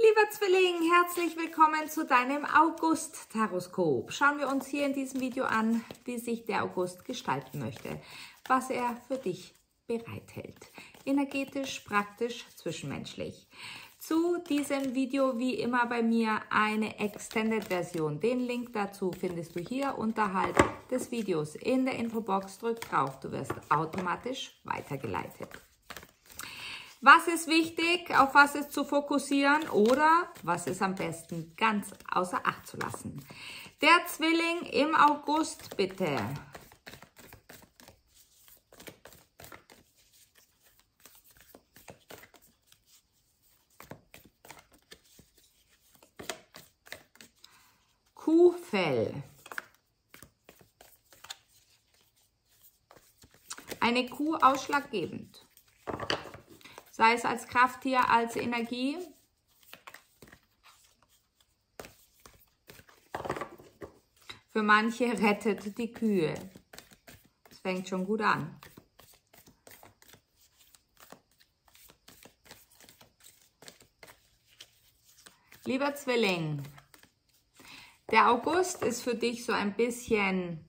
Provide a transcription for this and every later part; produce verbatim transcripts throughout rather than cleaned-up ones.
Lieber Zwilling, herzlich willkommen zu deinem August-Taroskop. Schauen wir uns hier in diesem Video an, wie sich der August gestalten möchte, was er für dich bereithält. Energetisch, praktisch, zwischenmenschlich. Zu diesem Video wie immer bei mir eine Extended-Version. Den Link dazu findest du hier unterhalb des Videos in der Infobox. Drück drauf, du wirst automatisch weitergeleitet. Was ist wichtig, auf was ist zu fokussieren oder was ist am besten ganz außer Acht zu lassen? Der Zwilling im August bitte. Kuhfell. Eine Kuh ausschlaggebend. Sei es als Krafttier, als Energie. Für manche rettet die Kühe. Das fängt schon gut an. Lieber Zwilling, der August ist für dich so ein bisschen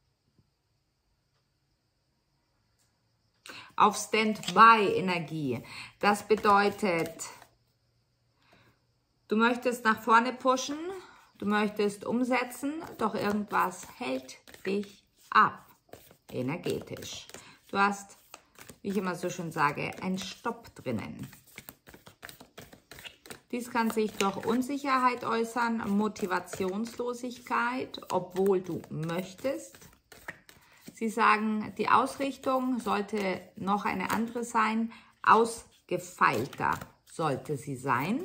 auf Standby-Energie. Das bedeutet, du möchtest nach vorne pushen, du möchtest umsetzen, doch irgendwas hält dich ab, energetisch. Du hast, wie ich immer so schön sage, einen Stopp drinnen. Dies kann sich durch Unsicherheit äußern, Motivationslosigkeit, obwohl du möchtest. Sie sagen, die Ausrichtung sollte noch eine andere sein, ausgefeilter sollte sie sein.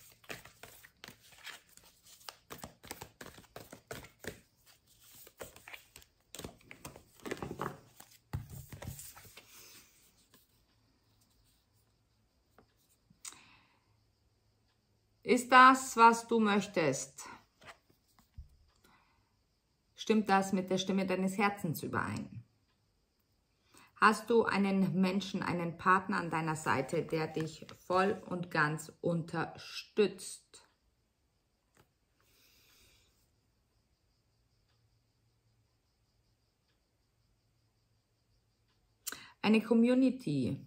Ist das, was du möchtest? Stimmt das mit der Stimme deines Herzens überein? Hast du einen Menschen, einen Partner an deiner Seite, der dich voll und ganz unterstützt? Eine Community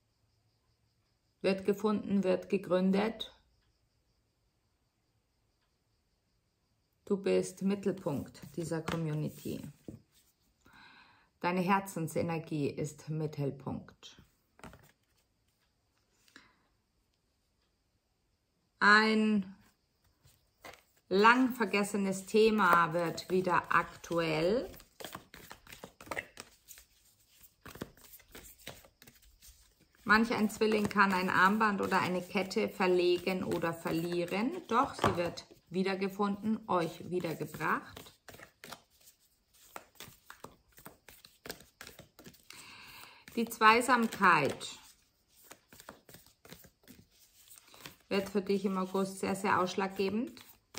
wird gefunden, wird gegründet. Du bist Mittelpunkt dieser Community. Deine Herzensenergie ist Mittelpunkt. Ein lang vergessenes Thema wird wieder aktuell. Manch ein Zwilling kann ein Armband oder eine Kette verlegen oder verlieren, doch sie wird wiedergefunden, euch wiedergebracht. Die Zweisamkeit wird für dich im August sehr, sehr ausschlaggebend.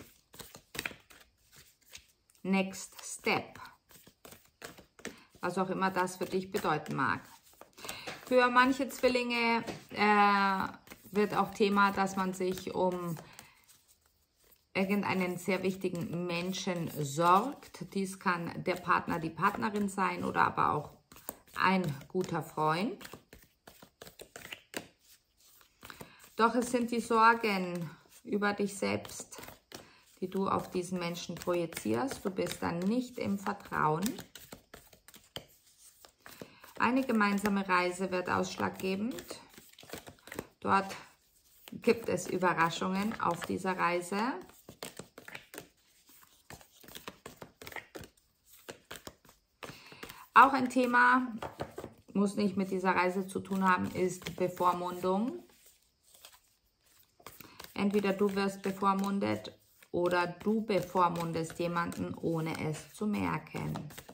Next Step, was auch immer das für dich bedeuten mag. Für manche Zwillinge äh, wird auch Thema, dass man sich um irgendeinen sehr wichtigen Menschen sorgt. Dies kann der Partner, die Partnerin sein oder aber auch ein guter Freund. Doch es sind die Sorgen über dich selbst, die du auf diesen Menschen projizierst. Du bist dann nicht im Vertrauen. Eine gemeinsame Reise wird ausschlaggebend. Dort gibt es Überraschungen auf dieser Reise. Auch ein Thema, muss nicht mit dieser Reise zu tun haben, ist Bevormundung. Entweder du wirst bevormundet oder du bevormundest jemanden, ohne es zu merken.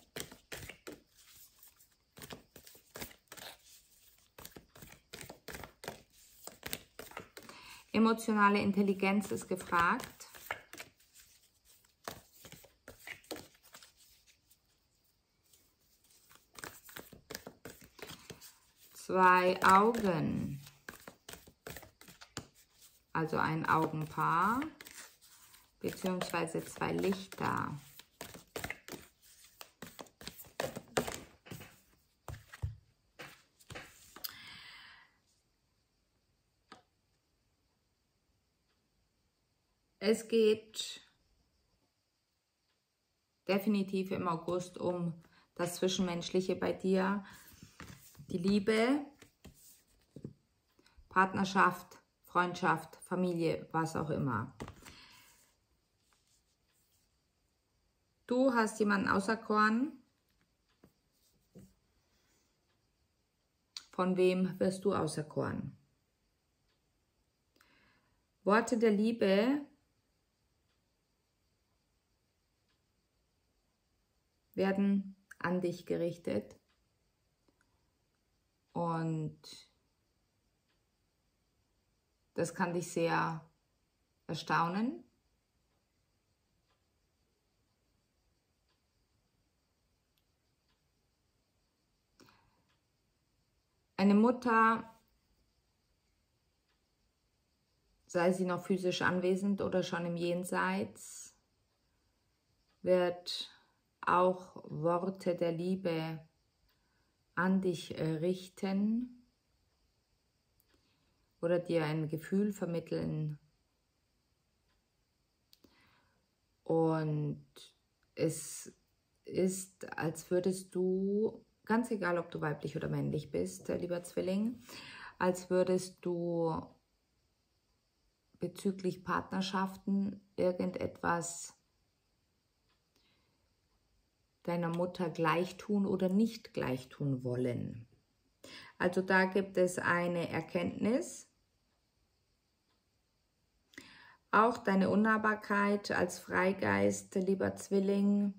Emotionale Intelligenz ist gefragt. Zwei Augen. Also ein Augenpaar, beziehungsweise zwei Lichter. Es geht definitiv im August um das Zwischenmenschliche bei dir, die Liebe, Partnerschaft, Freundschaft, Familie, was auch immer. Du hast jemanden auserkoren. Von wem wirst du auserkoren? Worte der Liebe werden an dich gerichtet und das kann dich sehr erstaunen. Eine Mutter, sei sie noch physisch anwesend oder schon im Jenseits, wird auch Worte der Liebe an dich richten oder dir ein Gefühl vermitteln. Und es ist, als würdest du, ganz egal ob du weiblich oder männlich bist, lieber Zwilling, als würdest du bezüglich Partnerschaften irgendetwas deiner Mutter gleich tun oder nicht gleich tun wollen. Also da gibt es eine Erkenntnis. Auch deine Unnahbarkeit als Freigeist, lieber Zwilling.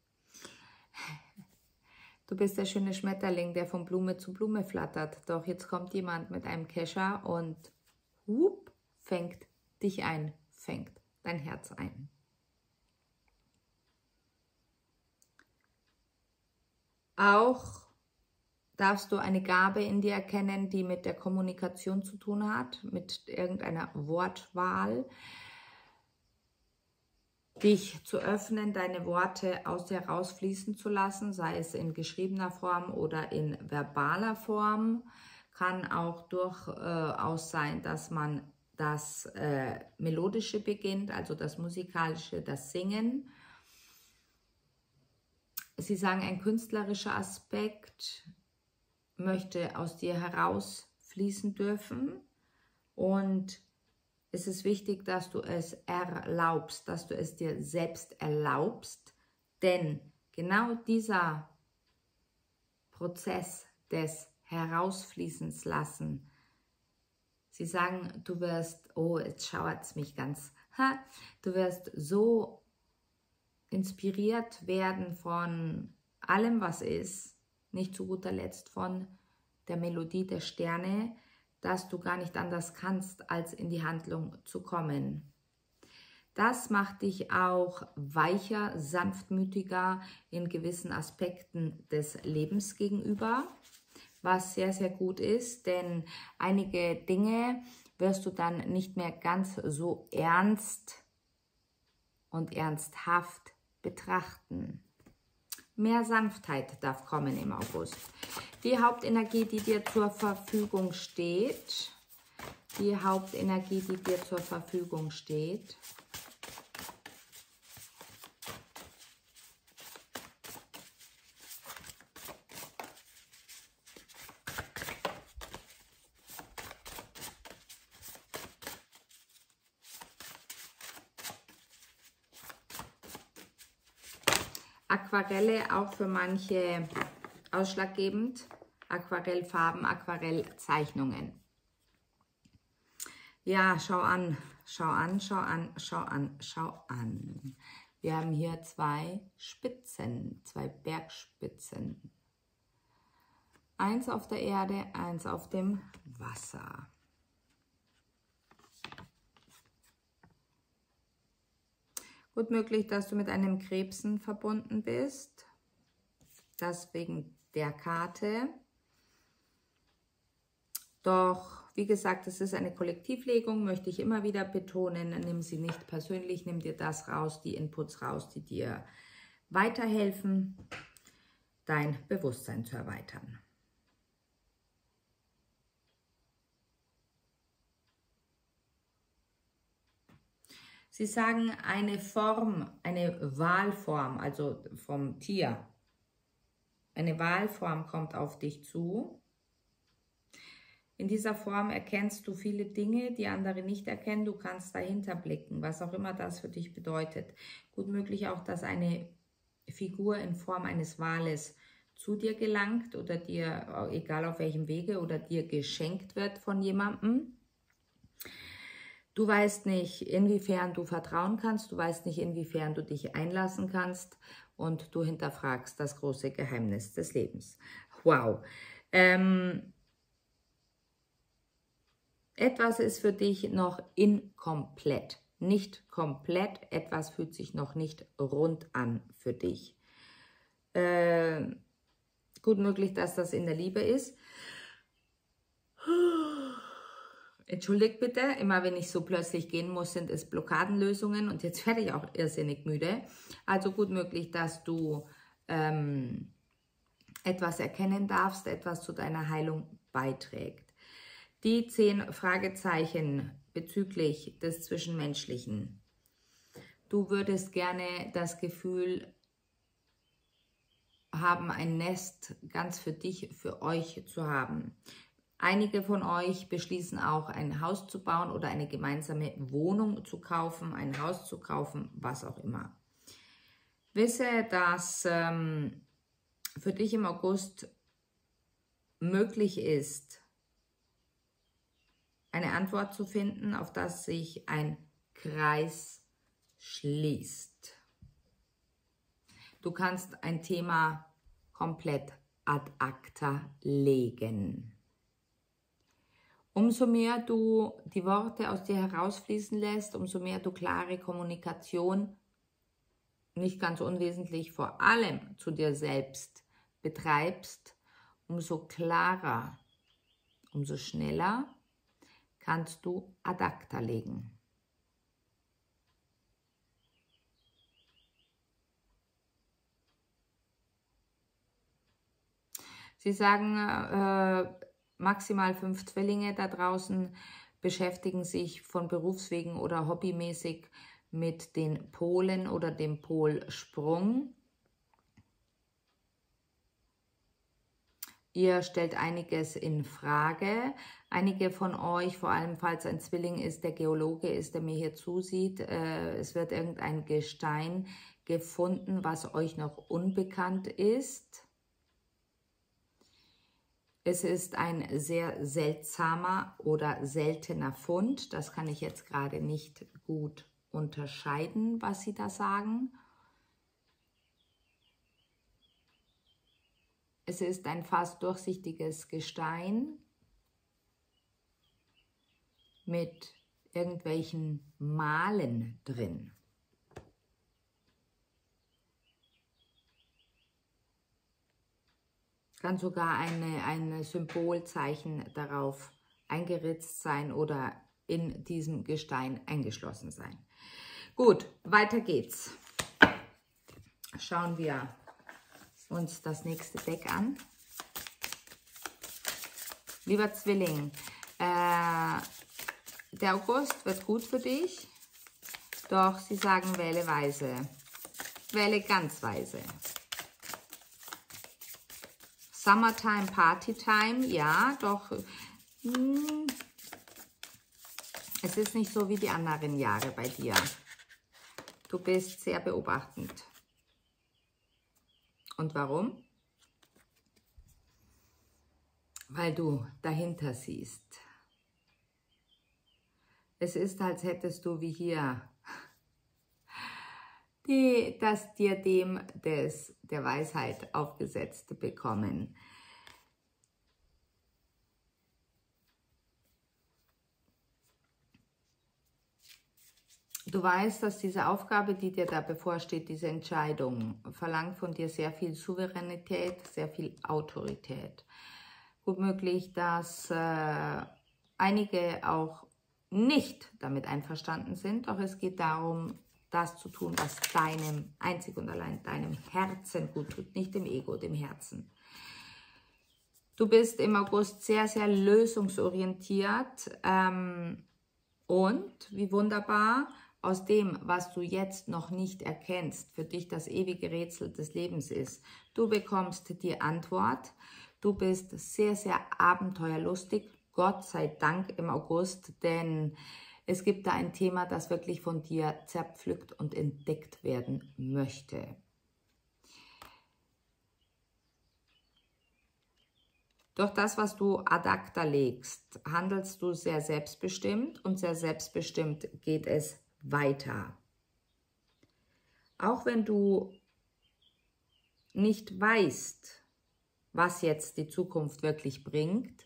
Du bist der schöne Schmetterling, der von Blume zu Blume flattert. Doch jetzt kommt jemand mit einem Kescher und hup, fängt dich ein, fängt dein Herz ein. Auch darfst du eine Gabe in dir erkennen, die mit der Kommunikation zu tun hat, mit irgendeiner Wortwahl. Dich zu öffnen, deine Worte aus dir rausfließen zu lassen, sei es in geschriebener Form oder in verbaler Form. Kann auch durchaus sein, dass man das äh, Melodische beginnt, also das Musikalische, das Singen. Sie sagen, ein künstlerischer Aspekt möchte aus dir herausfließen dürfen und es ist wichtig, dass du es erlaubst, dass du es dir selbst erlaubst, denn genau dieser Prozess des Herausfließens lassen, sie sagen, du wirst, oh, jetzt schauert es mich ganz, ha, du wirst so inspiriert werden von allem, was ist, nicht zu guter Letzt von der Melodie der Sterne, dass du gar nicht anders kannst, als in die Handlung zu kommen. Das macht dich auch weicher, sanftmütiger in gewissen Aspekten des Lebens gegenüber, was sehr, sehr gut ist, denn einige Dinge wirst du dann nicht mehr ganz so ernst und ernsthaft betrachten. Mehr Sanftheit darf kommen im August. Die Hauptenergie, die dir zur Verfügung steht, die Hauptenergie, die dir zur Verfügung steht. Aquarelle auch für manche ausschlaggebend. Aquarellfarben, Aquarellzeichnungen. Ja, schau an, schau an, schau an, schau an, schau an. Wir haben hier zwei Spitzen, zwei Bergspitzen. Eins auf der Erde, eins auf dem Wasser. Gut möglich, dass du mit einem Krebsen verbunden bist. Das wegen der Karte. Doch, wie gesagt, es ist eine Kollektivlegung, möchte ich immer wieder betonen. Nimm sie nicht persönlich, nimm dir das raus, die Inputs raus, die dir weiterhelfen, dein Bewusstsein zu erweitern. Sie sagen eine Form, eine Wahlform, also vom Tier. Eine Wahlform kommt auf dich zu. In dieser Form erkennst du viele Dinge, die andere nicht erkennen. Du kannst dahinter blicken, was auch immer das für dich bedeutet. Gut möglich auch, dass eine Figur in Form eines Wales zu dir gelangt oder dir, egal auf welchem Wege, oder dir geschenkt wird von jemandem. Du weißt nicht, inwiefern du vertrauen kannst, du weißt nicht, inwiefern du dich einlassen kannst und du hinterfragst das große Geheimnis des Lebens. Wow. Ähm, etwas ist für dich noch inkomplett, nicht komplett, etwas fühlt sich noch nicht rund an für dich. Äh, gut möglich, dass das in der Liebe ist. Entschuldigt bitte, immer wenn ich so plötzlich gehen muss, sind es Blockadenlösungen und jetzt werde ich auch irrsinnig müde. Also gut möglich, dass du ähm, etwas erkennen darfst, etwas zu deiner Heilung beiträgt. Die zehn Fragezeichen bezüglich des Zwischenmenschlichen. Du würdest gerne das Gefühl haben, ein Nest ganz für dich, für euch zu haben. Einige von euch beschließen auch, ein Haus zu bauen oder eine gemeinsame Wohnung zu kaufen, ein Haus zu kaufen, was auch immer. Wisse, dass ähm, für dich im August möglich ist, eine Antwort zu finden, auf das sich ein Kreis schließt. Du kannst ein Thema komplett ad acta legen. Umso mehr du die Worte aus dir herausfließen lässt, umso mehr du klare Kommunikation, nicht ganz unwesentlich vor allem zu dir selbst betreibst, umso klarer, umso schneller kannst du ad acta legen. Sie sagen, äh, maximal fünf Zwillinge da draußen beschäftigen sich von Berufswegen oder hobbymäßig mit den Polen oder dem Polsprung. Ihr stellt einiges in Frage. Einige von euch, vor allem falls ein Zwilling ist, der Geologe ist, der mir hier zusieht, äh, es wird irgendein Gestein gefunden, was euch noch unbekannt ist. Es ist ein sehr seltsamer oder seltener Fund. Das kann ich jetzt gerade nicht gut unterscheiden, was Sie da sagen. Es ist ein fast durchsichtiges Gestein mit irgendwelchen Malen drin. Kann sogar eine, ein Symbolzeichen darauf eingeritzt sein oder in diesem Gestein eingeschlossen sein. Gut, weiter geht's. Schauen wir uns das nächste Deck an. Lieber Zwilling, äh, der August wird gut für dich, doch sie sagen, wähle weise. Wähle ganz weise. Summertime, Partytime, ja, doch hm, es ist nicht so wie die anderen Jahre bei dir. Du bist sehr beobachtend. Und warum? Weil du dahinter siehst. Es ist, als hättest du wie hier die, das Diadem des, der Weisheit aufgesetzt bekommen. Du weißt, dass diese Aufgabe, die dir da bevorsteht, diese Entscheidung, verlangt von dir sehr viel Souveränität, sehr viel Autorität. Gut möglich, dass äh, einige auch nicht damit einverstanden sind, doch es geht darum, das zu tun, was deinem, einzig und allein deinem Herzen gut tut, nicht dem Ego, dem Herzen. Du bist im August sehr, sehr lösungsorientiert ähm, und, wie wunderbar, aus dem, was du jetzt noch nicht erkennst, für dich das ewige Rätsel des Lebens ist. Du bekommst die Antwort, du bist sehr, sehr abenteuerlustig, Gott sei Dank im August, denn es gibt da ein Thema, das wirklich von dir zerpflückt und entdeckt werden möchte. Durch das, was du ad acta legst, handelst du sehr selbstbestimmt und sehr selbstbestimmt geht es weiter. Auch wenn du nicht weißt, was jetzt die Zukunft wirklich bringt,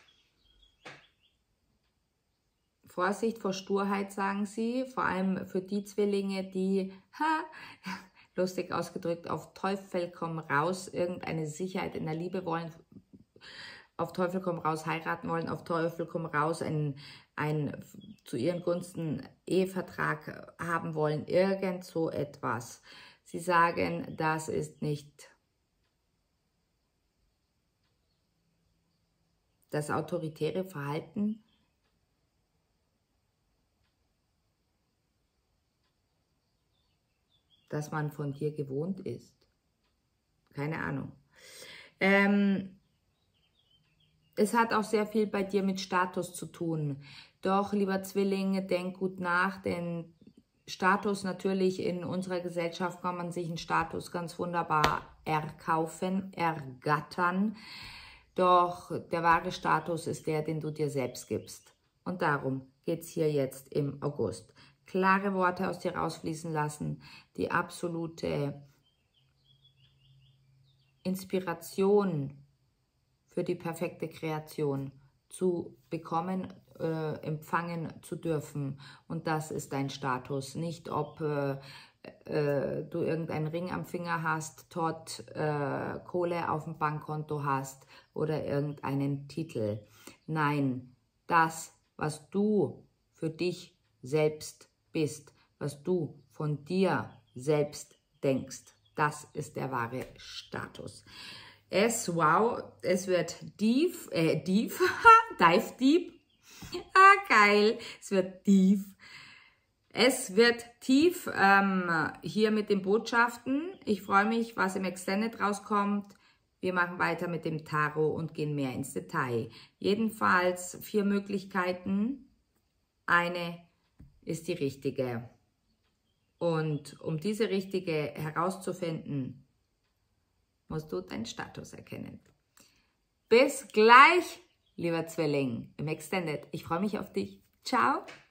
Vorsicht vor Sturheit, sagen sie, vor allem für die Zwillinge, die, ha, lustig ausgedrückt, auf Teufel komm raus, irgendeine Sicherheit in der Liebe wollen, auf Teufel komm raus heiraten wollen, auf Teufel komm raus einen, einen zu ihren Gunsten Ehevertrag haben wollen, irgend so etwas. Sie sagen, das ist nicht das autoritäre Verhalten, das man von dir gewohnt ist. Keine Ahnung. Ähm, es hat auch sehr viel bei dir mit Status zu tun. Doch, lieber Zwilling, denk gut nach, denn Status natürlich in unserer Gesellschaft kann man sich einen Status ganz wunderbar erkaufen, ergattern. Doch der wahre Status ist der, den du dir selbst gibst. Und darum geht es hier jetzt im August. Klare Worte aus dir rausfließen lassen, die absolute Inspiration für die perfekte Kreation zu bekommen, äh, empfangen zu dürfen. Und das ist dein Status. Nicht, ob äh, äh, du irgendeinen Ring am Finger hast, dort äh, Kohle auf dem Bankkonto hast oder irgendeinen Titel. Nein, das, was du für dich selbst bist, was du von dir selbst denkst, das ist der wahre Status. Es, wow, es wird deep, äh, deep, dive deep, ah, geil, es wird tief, es wird tief ähm, hier mit den Botschaften. Ich freue mich, was im Extended rauskommt. Wir machen weiter mit dem Tarot und gehen mehr ins Detail. Jedenfalls vier Möglichkeiten, eine ist die richtige. Und um diese richtige herauszufinden, musst du deinen Status erkennen. Bis gleich, lieber Zwilling, im Extended. Ich freue mich auf dich. Ciao.